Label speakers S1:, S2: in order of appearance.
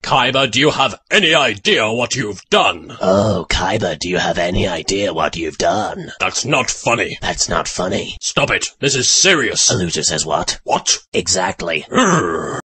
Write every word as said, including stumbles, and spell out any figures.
S1: Kaiba, do you have any idea what you've done?
S2: Oh, Kaiba, do you have any idea what you've done?
S1: That's not funny.
S2: That's not funny.
S1: Stop it. This is serious.
S2: A loser says what?
S1: What?
S2: Exactly.
S1: Urgh.